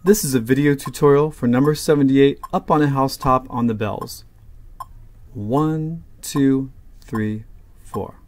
This is a video tutorial for number 78 up on a housetop on the bells. 1, 2, 3, 4.